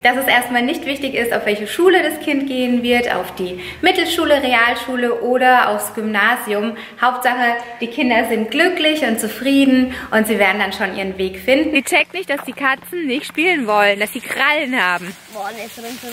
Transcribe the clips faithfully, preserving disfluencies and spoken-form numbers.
Dass es erstmal nicht wichtig ist, auf welche Schule das Kind gehen wird, auf die Mittelschule, Realschule oder aufs Gymnasium. Hauptsache, die Kinder sind glücklich und zufrieden und sie werden dann schon ihren Weg finden. Sie checkt nicht, dass die Katzen nicht spielen wollen, dass sie Krallen haben. Boah, nee, ist drin,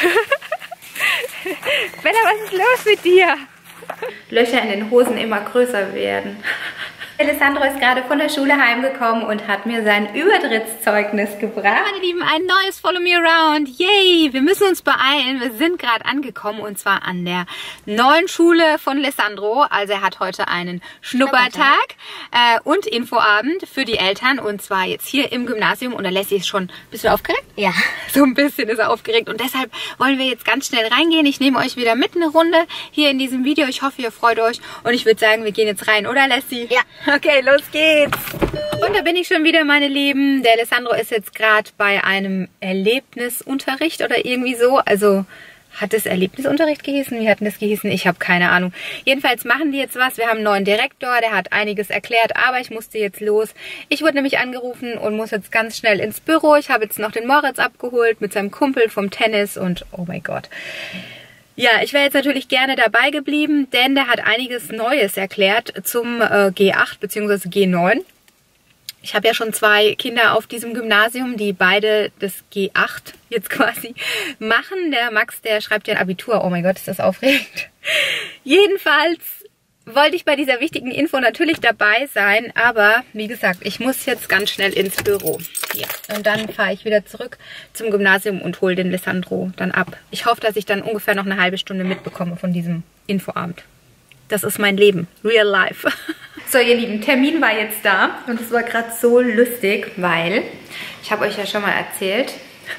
Bella, was ist los mit dir? Löcher in den Hosen immer größer werden. Alessandro ist gerade von der Schule heimgekommen und hat mir sein Übertrittszeugnis gebracht. Meine Lieben, ein neues Follow Me Around. Yay! Wir müssen uns beeilen. Wir sind gerade angekommen und zwar an der neuen Schule von Alessandro. Also er hat heute einen Schnuppertag äh, und Infoabend für die Eltern und zwar jetzt hier im Gymnasium. Und da lässt sich schon... Bist du aufgeregt? Ja. So ein bisschen ist er aufgeregt und deshalb wollen wir jetzt ganz schnell reingehen. Ich nehme euch wieder mit eine Runde hier in diesem Video. Ich hoffe, ihr freut euch und ich würde sagen, wir gehen jetzt rein, oder Lassie? Ja. Okay, los geht's. Und da bin ich schon wieder, meine Lieben. Der Alessandro ist jetzt gerade bei einem Erlebnisunterricht oder irgendwie so. Also hat es Erlebnisunterricht gehießen? Wie hat denn das gehießen? Ich habe keine Ahnung. Jedenfalls machen die jetzt was. Wir haben einen neuen Direktor, der hat einiges erklärt, aber ich musste jetzt los. Ich wurde nämlich angerufen und muss jetzt ganz schnell ins Büro. Ich habe jetzt noch den Moritz abgeholt mit seinem Kumpel vom Tennis und oh mein Gott. Ja, ich wäre jetzt natürlich gerne dabei geblieben, denn der hat einiges Neues erklärt zum äh, G acht bzw. G neun. Ich habe ja schon zwei Kinder auf diesem Gymnasium, die beide das G acht jetzt quasi machen. Der Max, der schreibt ja ein Abitur. Oh mein Gott, ist das aufregend. Jedenfalls wollte ich bei dieser wichtigen Info natürlich dabei sein, aber wie gesagt, ich muss jetzt ganz schnell ins Büro. Ja. Und dann fahre ich wieder zurück zum Gymnasium und hole den Alessandro dann ab. Ich hoffe, dass ich dann ungefähr noch eine halbe Stunde mitbekomme von diesem Infoabend. Das ist mein Leben. Real life. So, ihr Lieben, Termin war jetzt da und es war gerade so lustig, weil ich habe euch ja schon mal erzählt,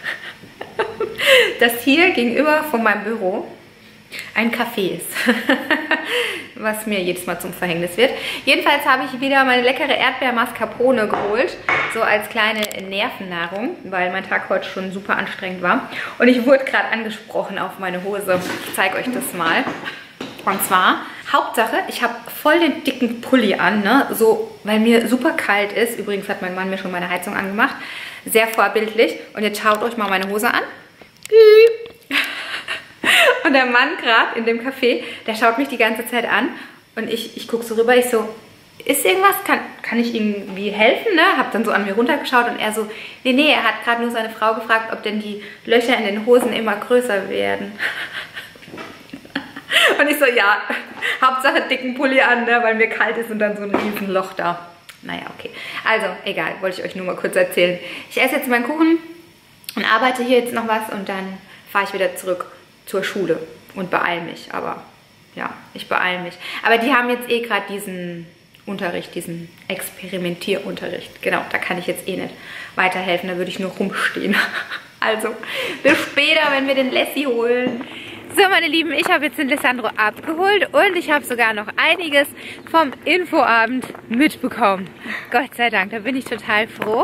dass hier gegenüber von meinem Büro ein Café ist, was mir jedes Mal zum Verhängnis wird. Jedenfalls habe ich wieder meine leckere Erdbeer-Mascarpone geholt, so als kleine Nervennahrung, weil mein Tag heute schon super anstrengend war. Und ich wurde gerade angesprochen auf meine Hose. Ich zeige euch das mal. Und zwar, Hauptsache, ich habe voll den dicken Pulli an, ne? So, weil mir super kalt ist. Übrigens hat mein Mann mir schon meine Heizung angemacht. Sehr vorbildlich. Und jetzt schaut euch mal meine Hose an. Und der Mann gerade in dem Café, der schaut mich die ganze Zeit an und ich, ich gucke so rüber, ich so, ist irgendwas? Kann, kann ich irgendwie helfen? Ne? Hab dann so an mir runtergeschaut und er so, nee, nee, er hat gerade nur seine Frau gefragt, ob denn die Löcher in den Hosen immer größer werden. Und ich so, ja, Hauptsache dicken Pulli an, ne? Weil mir kalt ist und dann so ein riesen Loch da. Naja, okay. Also, egal, wollte ich euch nur mal kurz erzählen. Ich esse jetzt meinen Kuchen und arbeite hier jetzt noch was und dann fahre ich wieder zurück zur Schule und beeile mich, aber ja, ich beeile mich. Aber die haben jetzt eh gerade diesen Unterricht, diesen Experimentierunterricht. Genau, da kann ich jetzt eh nicht weiterhelfen, da würde ich nur rumstehen. Also, bis später, wenn wir den Lassie holen. So, meine Lieben, ich habe jetzt den Alessandro abgeholt und ich habe sogar noch einiges vom Infoabend mitbekommen. Gott sei Dank, da bin ich total froh.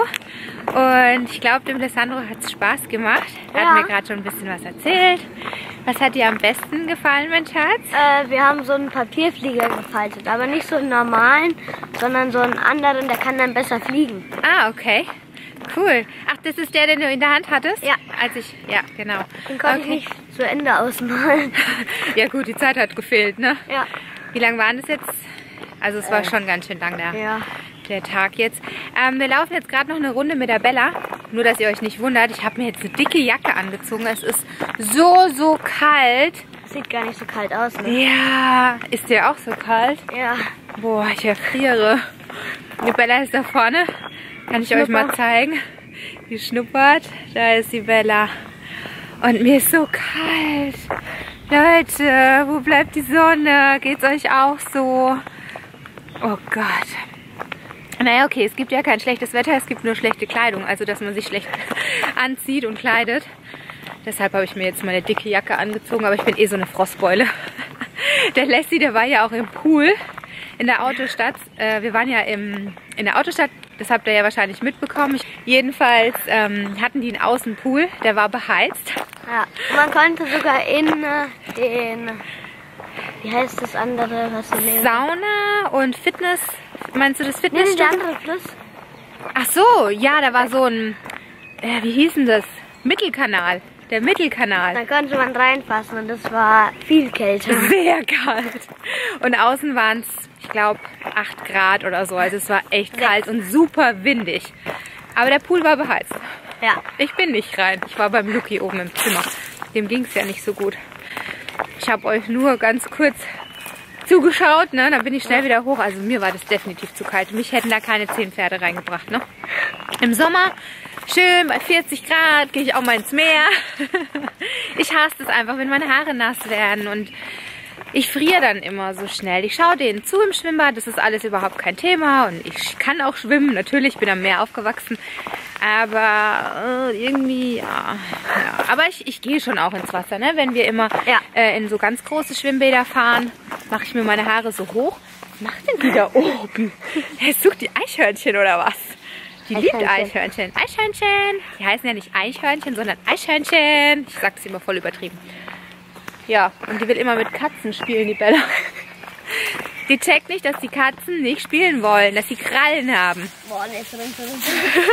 Und ich glaube, dem Alessandro hat es Spaß gemacht. Er ja. hat mir gerade schon ein bisschen was erzählt. Was hat dir am besten gefallen, mein Schatz? Äh, wir haben so einen Papierflieger gefaltet, aber nicht so einen normalen, sondern so einen anderen, der kann dann besser fliegen. Ah, okay. Cool. Ach, das ist der, den du in der Hand hattest? Ja. Als ich, ja, genau. Den konnte okay. ich nicht zu Ende ausmalen. Ja gut, die Zeit hat gefehlt, ne? Ja. Wie lange waren das jetzt? Also es war äh, schon ganz schön lang der, ja. der Tag jetzt. Ähm, wir laufen jetzt gerade noch eine Runde mit der Bella. Nur, dass ihr euch nicht wundert, ich habe mir jetzt eine dicke Jacke angezogen. Es ist so, so kalt. Sieht gar nicht so kalt aus, ne? Ja. Ist dir auch so kalt? Ja. Boah, ich erfriere. Die Bella ist da vorne. Kann ich euch mal zeigen. Die schnuppert. Da ist die Bella. Und mir ist so kalt. Leute, wo bleibt die Sonne? Geht's euch auch so? Oh Gott. Naja, okay, es gibt ja kein schlechtes Wetter, es gibt nur schlechte Kleidung. Also, dass man sich schlecht anzieht und kleidet. Deshalb habe ich mir jetzt meine dicke Jacke angezogen. Aber ich bin eh so eine Frostbeule. Der Lassie, der war ja auch im Pool in der Autostadt. Äh, wir waren ja im, in der Autostadt. Das habt ihr ja wahrscheinlich mitbekommen. Jedenfalls ähm, hatten die einen Außenpool, der war beheizt. Ja, man konnte sogar in äh, den, wie heißt das andere, was du nehmen? Sauna und Fitness, meinst du das Fitness? Nee, der andere Fluss. Ach so, ja, da war so ein, äh, wie hieß denn das? Mittelkanal. Der Mittelkanal. Da konnte man reinfassen und es war viel kälter. Sehr kalt. Und außen waren es, ich glaube, acht Grad oder so. Also es war echt kalt und super windig. Aber der Pool war beheizt. Ja. Ich bin nicht rein. Ich war beim Luki oben im Zimmer. Dem ging es ja nicht so gut. Ich habe euch nur ganz kurz zugeschaut, ne? Dann bin ich schnell wieder hoch. Also mir war das definitiv zu kalt. Mich hätten da keine zehn Pferde reingebracht, ne? Im Sommer schön bei vierzig Grad gehe ich auch mal ins Meer. Ich hasse es einfach, wenn meine Haare nass werden und ich friere dann immer so schnell. Ich schaue denen zu im Schwimmbad, das ist alles überhaupt kein Thema und ich kann auch schwimmen. Natürlich, ich bin am Meer aufgewachsen, aber äh, irgendwie, ja, ja. Aber ich, ich gehe schon auch ins Wasser, ne? Wenn wir immer ja. äh, in so ganz große Schwimmbäder fahren, mache ich mir meine Haare so hoch. Was macht denn die da oben? Er sucht die Eichhörnchen oder was? Die liebt Eichhörnchen. Eichhörnchen. Die heißen ja nicht Eichhörnchen, sondern Eichhörnchen. Ich sag's immer voll übertrieben. Ja, und die will immer mit Katzen spielen, die Bella. Die checkt nicht, dass die Katzen nicht spielen wollen, dass sie Krallen haben. Boah, nee, so drin, so drin.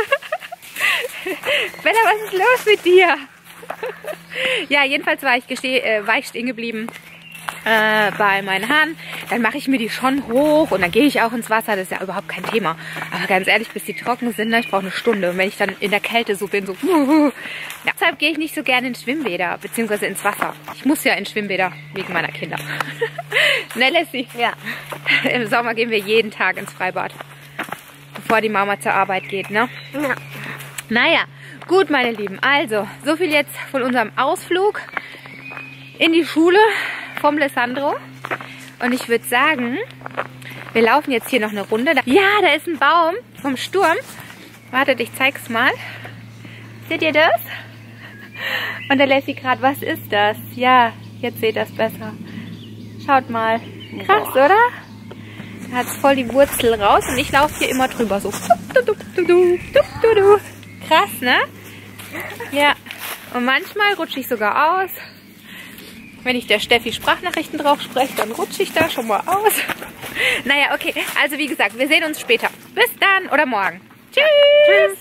Bella, was ist los mit dir? Ja, jedenfalls war ich, äh, war ich stehen geblieben. Äh, bei meinen Haaren, dann mache ich mir die schon hoch und dann gehe ich auch ins Wasser, das ist ja überhaupt kein Thema. Aber ganz ehrlich, bis die trocken sind, ne, ich brauche eine Stunde. Und wenn ich dann in der Kälte so bin, so... Ja, deshalb gehe ich nicht so gerne in Schwimmbäder, beziehungsweise ins Wasser. Ich muss ja in Schwimmbäder wegen meiner Kinder. Ne, Lassie? Ja. Im Sommer gehen wir jeden Tag ins Freibad, bevor die Mama zur Arbeit geht, ne? Ja. Naja, gut, meine Lieben. Also, so viel jetzt von unserem Ausflug in die Schule vom Alessandro. Und ich würde sagen, wir laufen jetzt hier noch eine Runde. Ja, da ist ein Baum vom Sturm. Wartet, ich zeig's mal. Seht ihr das? Und da lässt sie gerade, was ist das? Ja, jetzt seht ihr das besser. Schaut mal. Krass, Boah. Oder? Da hat es voll die Wurzel raus und ich laufe hier immer drüber. So. Krass, ne? Ja. Und manchmal rutsche ich sogar aus. Wenn ich der Steffi Sprachnachrichten drauf spreche, dann rutsche ich da schon mal aus. Naja, okay. Also wie gesagt, wir sehen uns später. Bis dann oder morgen. Tschüss.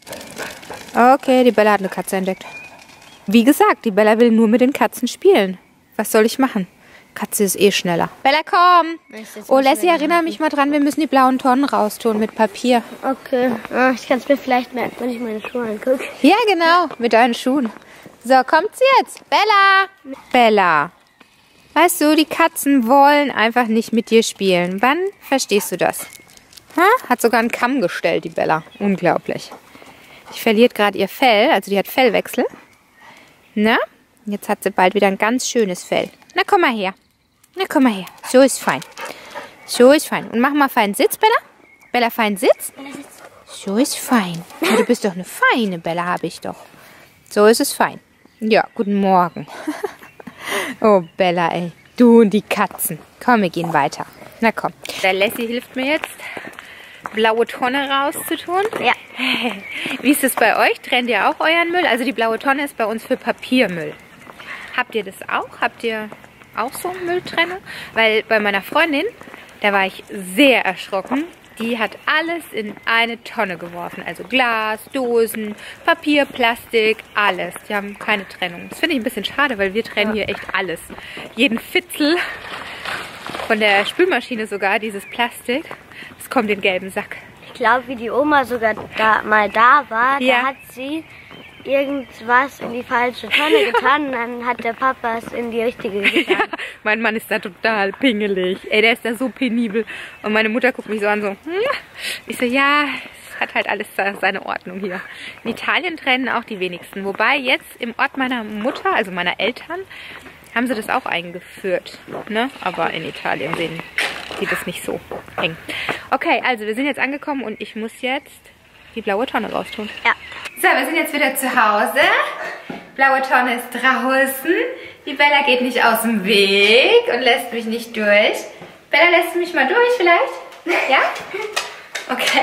Okay, die Bella hat eine Katze entdeckt. Wie gesagt, die Bella will nur mit den Katzen spielen. Was soll ich machen? Katze ist eh schneller. Bella, komm! Oh, Lassie, erinnere mich mal dran, wir müssen die blauen Tonnen raustun mit Papier. Okay. Ich kann es mir vielleicht merken, wenn ich meine Schuhe angucke. Ja, genau. Mit deinen Schuhen. So, kommt sie jetzt? Bella! Bella! Weißt du, die Katzen wollen einfach nicht mit dir spielen. Wann verstehst du das? Ha? Hat sogar einen Kamm gestellt, die Bella. Unglaublich. Die verliert gerade ihr Fell, also die hat Fellwechsel. Na? Jetzt hat sie bald wieder ein ganz schönes Fell. Na, komm mal her. Na, komm mal her. So ist fein. So ist fein. Und mach mal feinen Sitz, Bella. Bella, feinen Sitz. So ist fein. Ja, du bist doch eine feine Bella, habe ich doch. So ist es fein. Ja, guten Morgen. Oh, Bella, ey. Du und die Katzen. Komm, wir gehen weiter. Na komm. Der Lassie hilft mir jetzt, blaue Tonne rauszutun. Ja. Wie ist es bei euch? Trennt ihr auch euren Müll? Also die blaue Tonne ist bei uns für Papiermüll. Habt ihr das auch? Habt ihr auch so eine Mülltrennung? Weil bei meiner Freundin, da war ich sehr erschrocken. Die hat alles in eine Tonne geworfen. Also Glas, Dosen, Papier, Plastik, alles. Die haben keine Trennung. Das finde ich ein bisschen schade, weil wir trennen hier echt alles. Jeden Fitzel von der Spülmaschine sogar, dieses Plastik, das kommt in den gelben Sack. Ich glaube, wie die Oma sogar da, mal da war, ja. Da hat sie irgendwas in die falsche Tonne getan und dann hat der Papa es in die richtige getan. Ja, mein Mann ist da total pingelig. Ey, der ist da so penibel. Und meine Mutter guckt mich so an, so, hm? Ich so, ja, es hat halt alles seine Ordnung hier. In Italien trennen auch die wenigsten. Wobei jetzt im Ort meiner Mutter, also meiner Eltern, haben sie das auch eingeführt. Ne? Aber in Italien sehen die das nicht so eng. Okay, also wir sind jetzt angekommen und ich muss jetzt die blaue Tonne raustun. Ja. So, wir sind jetzt wieder zu Hause. Blaue Tonne ist draußen. Die Bella geht nicht aus dem Weg und lässt mich nicht durch. Bella, lässt du mich mal durch vielleicht? Ja? Okay.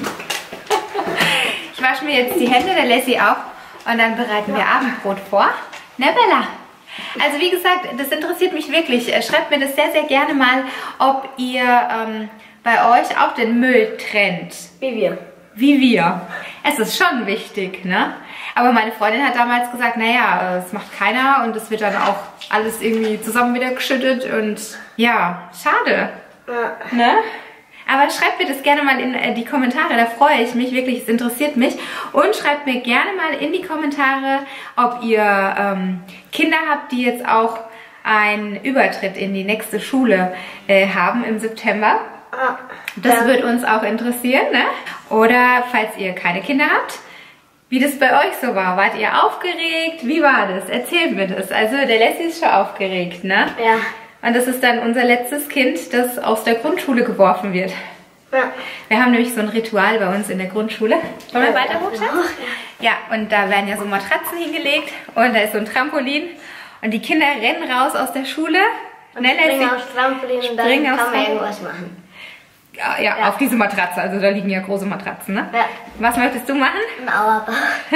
Ich wasche mir jetzt die Hände, der Lassie auch. Und dann bereiten wir Abendbrot vor. Ne, Bella? Also wie gesagt, das interessiert mich wirklich. Schreibt mir das sehr, sehr gerne mal, ob ihr ähm, bei euch auch den Müll trennt. Wie wir. Wie wir. Es ist schon wichtig, ne? Aber meine Freundin hat damals gesagt, naja, das macht keiner und es wird dann auch alles irgendwie zusammen wieder geschüttet und ja, schade. Ja. Ne? Aber schreibt mir das gerne mal in die Kommentare, da freue ich mich wirklich, es interessiert mich. Und schreibt mir gerne mal in die Kommentare, ob ihr ähm, Kinder habt, die jetzt auch einen Übertritt in die nächste Schule äh, haben im September. Das Ja. wird uns auch interessieren, ne? Oder falls ihr keine Kinder habt, wie das bei euch so war. Wart ihr aufgeregt? Wie war das? Erzählt mir das. Also der Lassie ist schon aufgeregt, ne? Ja. Und das ist dann unser letztes Kind, das aus der Grundschule geworfen wird. Ja. Wir haben nämlich so ein Ritual bei uns in der Grundschule. Wollen wir weiter hoch, Schatz? Ja, und da werden ja so Matratzen hingelegt und da ist so ein Trampolin. Und die Kinder rennen raus aus der Schule. Und springen aufs Trampolin und dann springen kann aufs man Trampolin. irgendwas machen. Ja, ja, Ja. auf diese Matratze. Also da liegen ja große Matratzen, ne? Ja. Was möchtest du machen? Ein Auerbach.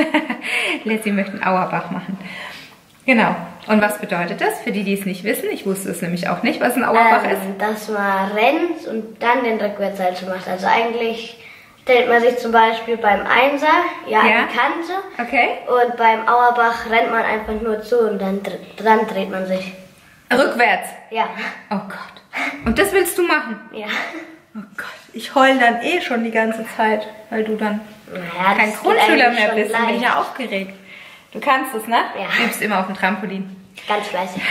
Lassie möchte einen Auerbach machen. Genau. Und was bedeutet das? Für die, die es nicht wissen, ich wusste es nämlich auch nicht, was ein Auerbach ist. Ähm, dass man rennt und dann den Rückwärtssalto macht. Also eigentlich stellt man sich zum Beispiel beim Einser ja an Ja. die Kante Okay. und beim Auerbach rennt man einfach nur zu und dann dr- dran dreht man sich. Rückwärts. Ja. Oh Gott. Und das willst du machen? Ja. Oh Gott. Ich heul dann eh schon die ganze Zeit, weil du dann Naja, kein das geht Grundschüler eigentlich mehr schon bist. Dann bin ich leicht. ja aufgeregt. Du kannst es, ne? Ja. Du übst immer auf dem Trampolin. Ganz fleißig.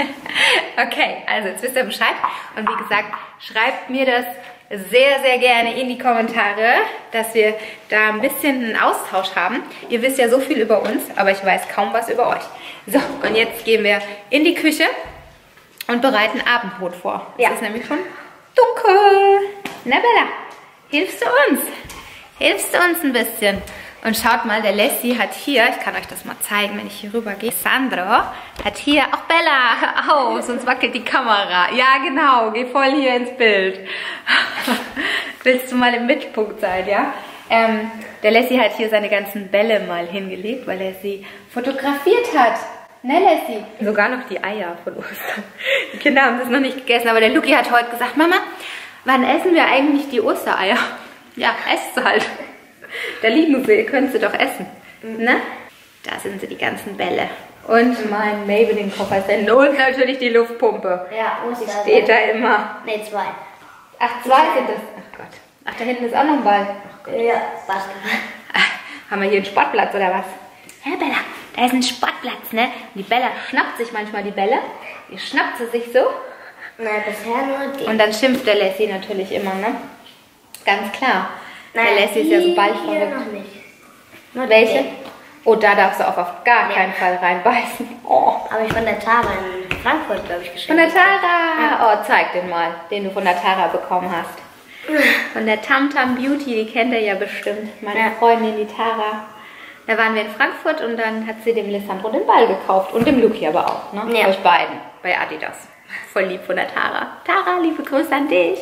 Okay, also jetzt wisst ihr Bescheid. Und wie gesagt, schreibt mir das sehr, sehr gerne in die Kommentare, dass wir da ein bisschen einen Austausch haben. Ihr wisst ja so viel über uns, aber ich weiß kaum was über euch. So, und jetzt gehen wir in die Küche und bereiten Abendbrot vor. Ja. Es ist nämlich schon dunkel. Na Bella, hilfst du uns? Hilfst du uns ein bisschen? Und schaut mal, der Lassie hat hier, ich kann euch das mal zeigen, wenn ich hier rüber gehe. Sandro hat hier, auch Bella, hör auf, sonst wackelt die Kamera. Ja, genau, geh voll hier ins Bild. Willst du mal im Mittelpunkt sein, ja? Ähm, der Lassie hat hier seine ganzen Bälle mal hingelegt, weil er sie fotografiert hat. Ne, Lassie? Sogar noch die Eier von Ostern. Die Kinder haben das noch nicht gegessen, aber der Luki hat heute gesagt, Mama, wann essen wir eigentlich die Ostereier? Ja, esst sie halt. Da liegen sie, ihr könnt sie doch essen. Ne? Da sind sie, die ganzen Bälle. Und mein Maybelline-Koffer und natürlich die Luftpumpe. Ja, muss Die da steht sein. da immer. Nee, zwei. Ach, zwei sind es. Ach Gott. Ach, da hinten ist auch noch ein Ball. Ja, Basketball. Ach, haben wir hier einen Sportplatz oder was? Ja, Bella, da ist ein Sportplatz, ne? Und die Bella schnappt sich manchmal die Bälle. Die schnappt sie sich so. Nein, bisher nur die. Und dann schimpft der Lassie natürlich immer, ne? Ganz klar. Nein, der Lassie ist ja so die ballverrückt. hier noch nicht. Nur Welche? die. Oh, da darfst du auch auf gar Ja. keinen Fall reinbeißen. Oh. Habe ich von der Tara in Frankfurt, glaube ich, geschrieben. Von der Tara. Oh, zeig den mal, den du von der Tara bekommen hast. Von der Tamtam Beauty, die kennt ihr ja bestimmt. Meine Ja. Freundin, die Tara. Da waren wir in Frankfurt und dann hat sie dem Lissandro den Ball gekauft. Und dem Luki aber auch, ne? Ja. Euch beiden. Bei Adidas. Voll lieb von der Tara. Tara, liebe Grüße an dich.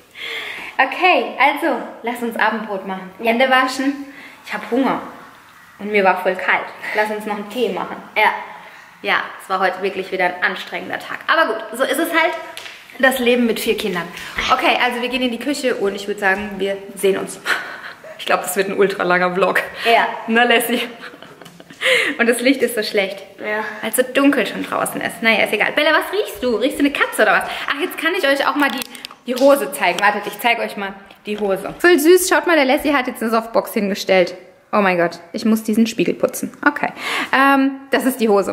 Okay, also, lass uns Abendbrot machen. Hände waschen. Ich habe Hunger. Und mir war voll kalt. Lass uns noch einen Tee machen. Ja. Ja, es war heute wirklich wieder ein anstrengender Tag. Aber gut, so ist es halt. Das Leben mit vier Kindern. Okay, also wir gehen in die Küche und ich würde sagen, wir sehen uns. Ich glaube, das wird ein ultra langer Vlog. Ja. Na, Lassie. Und das Licht ist so schlecht. Ja. Weil es so dunkel schon draußen ist. Naja, ist egal. Bella, was riechst du? Riechst du eine Katze oder was? Ach, jetzt kann ich euch auch mal die, die Hose zeigen. Wartet, ich zeige euch mal die Hose. Voll süß. Schaut mal, der Lassie hat jetzt eine Softbox hingestellt. Oh mein Gott, ich muss diesen Spiegel putzen. Okay, ähm, das ist die Hose.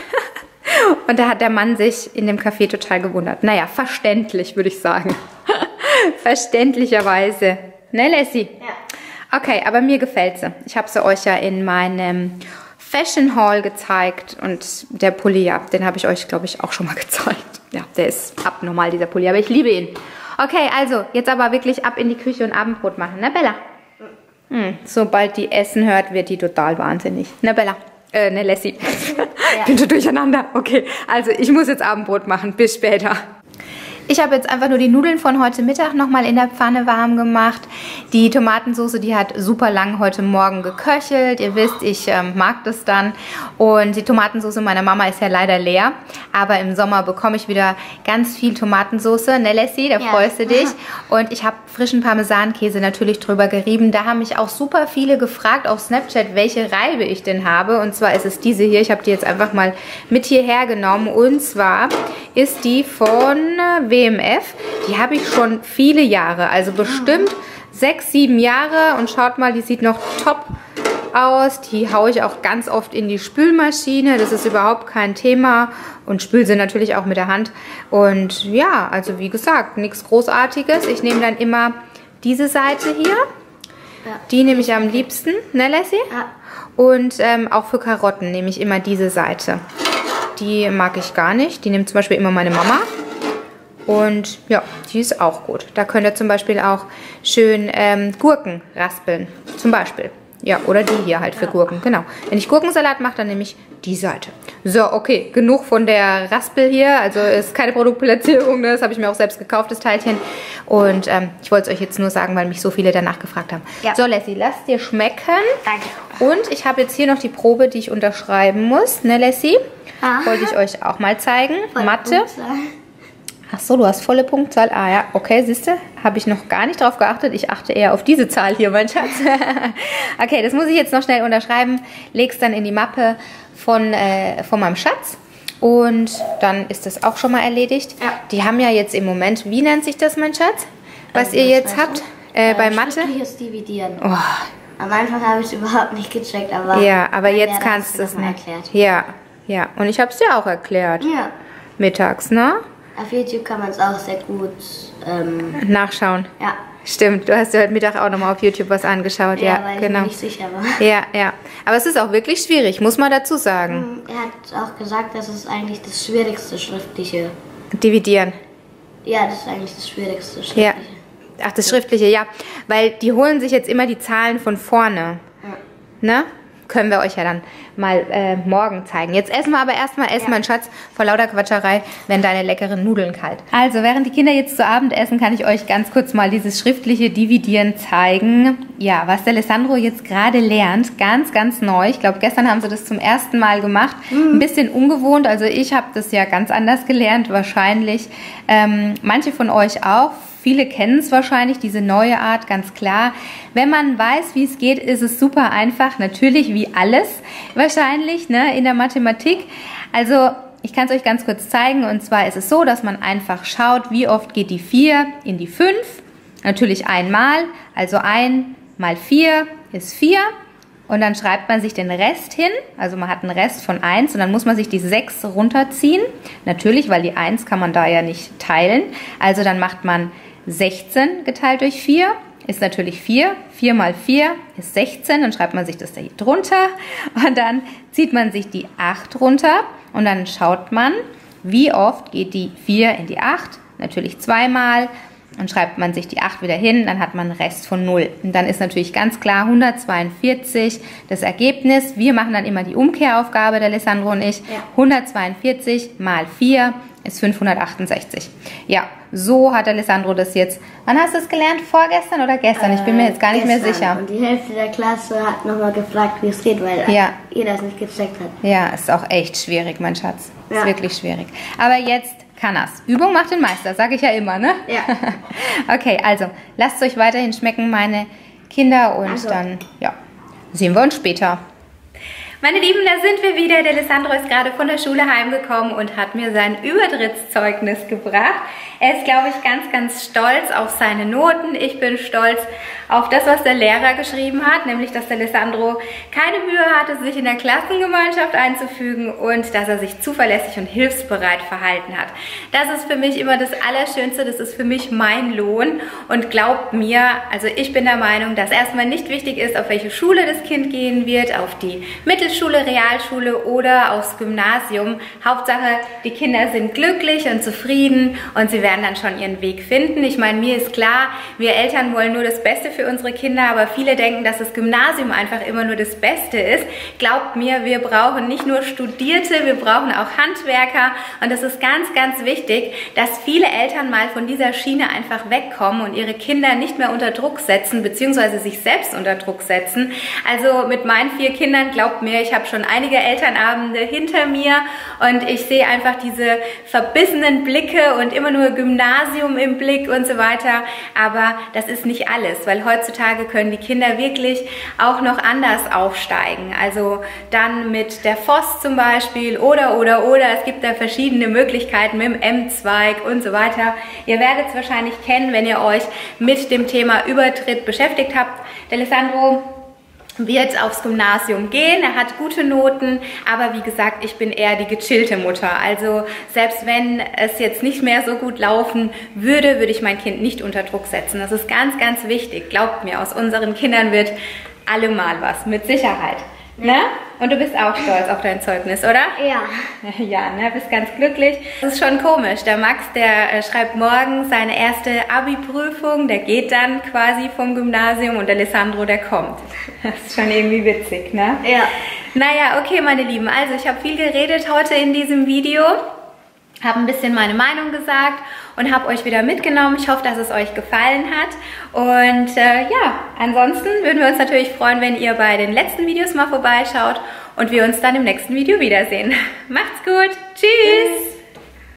Und da hat der Mann sich in dem Café total gewundert. Naja, verständlich, würde ich sagen. Verständlicherweise. Ne, Lassie? Ja. Okay, aber mir gefällt sie. Ich habe sie euch ja in meinem Fashion Haul gezeigt. Und der Pulli, ja, den habe ich euch, glaube ich, auch schon mal gezeigt. Ja, der ist abnormal, dieser Pulli, aber ich liebe ihn. Okay, also, jetzt aber wirklich ab in die Küche und Abendbrot machen, ne, Bella? Hm, sobald die essen hört, wird die total wahnsinnig. Ne, Bella? Äh, ne, Lassie. Ich bin schon durcheinander. Okay, also ich muss jetzt Abendbrot machen. Bis später. Ich habe jetzt einfach nur die Nudeln von heute Mittag nochmal in der Pfanne warm gemacht. Die Tomatensauce, die hat super lang heute Morgen geköchelt. Ihr wisst, ich ähm, mag das dann. Und die Tomatensauce meiner Mama ist ja leider leer. Aber im Sommer bekomme ich wieder ganz viel Tomatensauce. Ne, Leslie, da ja. freust du dich. Und ich habe frischen Parmesankäse natürlich drüber gerieben. Da haben mich auch super viele gefragt auf Snapchat, welche Reibe ich denn habe. Und zwar ist es diese hier. Ich habe die jetzt einfach mal mit hierher genommen. Und zwar ist die von W M F. Die habe ich schon viele Jahre. Also bestimmt sechs, sieben Jahre. Und schaut mal, die sieht noch top aus. Die haue ich auch ganz oft in die Spülmaschine. Das ist überhaupt kein Thema. Und spül sie natürlich auch mit der Hand. Und ja, also wie gesagt, nichts Großartiges. Ich nehme dann immer diese Seite hier. Ja. Die nehme ich am liebsten, ne Leslie? Ja. Und ähm, auch für Karotten nehme ich immer diese Seite. Die mag ich gar nicht. Die nimmt zum Beispiel immer meine Mama. Und ja, die ist auch gut. Da könnt ihr zum Beispiel auch schön ähm, Gurken raspeln. Zum Beispiel. Ja, oder die hier halt für Gurken, genau. Wenn ich Gurkensalat mache, dann nehme ich die Seite. So, okay, genug von der Raspel hier. Also ist keine Produktplatzierung, ne? Das habe ich mir auch selbst gekauft, das Teilchen. Und ähm, ich wollte es euch jetzt nur sagen, weil mich so viele danach gefragt haben. Ja. So, Leslie, lass dir schmecken. Danke. Und ich habe jetzt hier noch die Probe, die ich unterschreiben muss. Ne, Leslie? Aha. Wollte ich euch auch mal zeigen. Voll Mathe. Ach so, du hast volle Punktzahl. Ah ja, okay, siehst du, habe ich noch gar nicht drauf geachtet. Ich achte eher auf diese Zahl hier, mein Schatz. Okay, das muss ich jetzt noch schnell unterschreiben. Leg's dann in die Mappe von, äh, von meinem Schatz. Und dann ist das auch schon mal erledigt. Ja. Die haben ja jetzt im Moment, wie nennt sich das, mein Schatz? Was also, ihr jetzt habt äh, bei Mathe? Schriftliches Dividieren. Oh. Am Anfang habe ich es überhaupt nicht gecheckt, aber... Ja, aber jetzt kannst du es nicht. Erklärt. Ja, ja. Und ich habe es dir auch erklärt. Ja. Mittags, ne? Auf YouTube kann man es auch sehr gut ähm, nachschauen. Ja. Stimmt, du hast dir heute Mittag auch nochmal auf YouTube was angeschaut. Ja, ja weil genau. ich mir nicht sicher war. Ja, ja. Aber es ist auch wirklich schwierig, muss man dazu sagen. Er hat auch gesagt, dass es eigentlich das schwierigste schriftliche... Dividieren. Ja, das ist eigentlich das schwierigste schriftliche. Ja. Ach, das schriftliche, ja. Weil die holen sich jetzt immer die Zahlen von vorne. Ja. Ne? Können wir euch ja dann mal äh, morgen zeigen. Jetzt essen wir aber erstmal, essen, ja. mein Schatz, vor lauter Quatscherei werden deine leckeren Nudeln kalt. Also, während die Kinder jetzt zu Abend essen, kann ich euch ganz kurz mal dieses schriftliche Dividieren zeigen. Ja, was der Alessandro jetzt gerade lernt, ganz, ganz neu. Ich glaube, gestern haben sie das zum ersten Mal gemacht. Mhm. Ein bisschen ungewohnt, also ich habe das ja ganz anders gelernt, wahrscheinlich. Ähm, manche von euch auch. Viele kennen es wahrscheinlich, diese neue Art, ganz klar. Wenn man weiß, wie es geht, ist es super einfach. Natürlich wie alles wahrscheinlich, ne, in der Mathematik. Also ich kann es euch ganz kurz zeigen. Und zwar ist es so, dass man einfach schaut, wie oft geht die vier in die fünf. Natürlich einmal, also ein mal vier ist vier. Und dann schreibt man sich den Rest hin, also man hat einen Rest von eins und dann muss man sich die sechs runterziehen. Natürlich, weil die eins kann man da ja nicht teilen. Also dann macht man sechzehn geteilt durch vier, ist natürlich vier. vier mal vier ist sechzehn, dann schreibt man sich das da hier drunter. Und dann zieht man sich die acht runter und dann schaut man, wie oft geht die vier in die acht. Natürlich zweimal. Und schreibt man sich die acht wieder hin, dann hat man einen Rest von null. Und dann ist natürlich ganz klar hundertzweiundvierzig das Ergebnis. Wir machen dann immer die Umkehraufgabe, der Alessandro und ich. Ja. hundertzweiundvierzig mal vier ist fünfhundertachtundsechzig. Ja, so hat der Alessandro das jetzt. Wann hast du es gelernt? Vorgestern oder gestern? Ich bin mir jetzt gar nicht gestern. mehr sicher. Und die Hälfte der Klasse hat nochmal gefragt, wie es geht, weil ja. ihr das nicht gecheckt habt. Ja, ist auch echt schwierig, mein Schatz. Ja. Ist wirklich schwierig. Aber jetzt kann er's. Übung macht den Meister, sage ich ja immer, ne? Ja. Okay, also lasst es euch weiterhin schmecken, meine Kinder, und also. dann ja, sehen wir uns später. Meine Lieben, da sind wir wieder. Der Alessandro ist gerade von der Schule heimgekommen und hat mir sein Übertrittszeugnis gebracht. Er ist, glaube ich, ganz, ganz stolz auf seine Noten. Ich bin stolz auf das, was der Lehrer geschrieben hat, nämlich, dass der Alessandro keine Mühe hatte, sich in der Klassengemeinschaft einzufügen und dass er sich zuverlässig und hilfsbereit verhalten hat. Das ist für mich immer das Allerschönste, das ist für mich mein Lohn, und glaubt mir, also ich bin der Meinung, dass erstmal nicht wichtig ist, auf welche Schule das Kind gehen wird, auf die mittlere Mittelschule, Realschule oder aufs Gymnasium. Hauptsache, die Kinder sind glücklich und zufrieden und sie werden dann schon ihren Weg finden. Ich meine, mir ist klar, wir Eltern wollen nur das Beste für unsere Kinder, aber viele denken, dass das Gymnasium einfach immer nur das Beste ist. Glaubt mir, wir brauchen nicht nur Studierte, wir brauchen auch Handwerker und das ist ganz, ganz wichtig, dass viele Eltern mal von dieser Schiene einfach wegkommen und ihre Kinder nicht mehr unter Druck setzen, beziehungsweise sich selbst unter Druck setzen. Also mit meinen vier Kindern, glaubt mir, ich habe schon einige Elternabende hinter mir und ich sehe einfach diese verbissenen Blicke und immer nur Gymnasium im Blick und so weiter. Aber das ist nicht alles, weil heutzutage können die Kinder wirklich auch noch anders aufsteigen. Also dann mit der Voss zum Beispiel oder, oder, oder. Es gibt da verschiedene Möglichkeiten mit dem M-Zweig und so weiter. Ihr werdet es wahrscheinlich kennen, wenn ihr euch mit dem Thema Übertritt beschäftigt habt. Der Alessandro wird aufs Gymnasium gehen, er hat gute Noten, aber wie gesagt, ich bin eher die gechillte Mutter. Also selbst wenn es jetzt nicht mehr so gut laufen würde, würde ich mein Kind nicht unter Druck setzen. Das ist ganz, ganz wichtig. Glaubt mir, aus unseren Kindern wird allemal was, mit Sicherheit. Ne? Und du bist auch stolz auf dein Zeugnis, oder? Ja. Ja, ne? Bist ganz glücklich. Das ist schon komisch. Der Max, der äh, schreibt morgen seine erste Abi-Prüfung. Der geht dann quasi vom Gymnasium und der Alessandro, der kommt. Das ist schon irgendwie witzig, ne? Ja. Naja, okay, meine Lieben. Also, ich habe viel geredet heute in diesem Video. Habe ein bisschen meine Meinung gesagt und habe euch wieder mitgenommen. Ich hoffe, dass es euch gefallen hat. Und äh, ja, ansonsten würden wir uns natürlich freuen, wenn ihr bei den letzten Videos mal vorbeischaut und wir uns dann im nächsten Video wiedersehen. Macht's gut. Tschüss.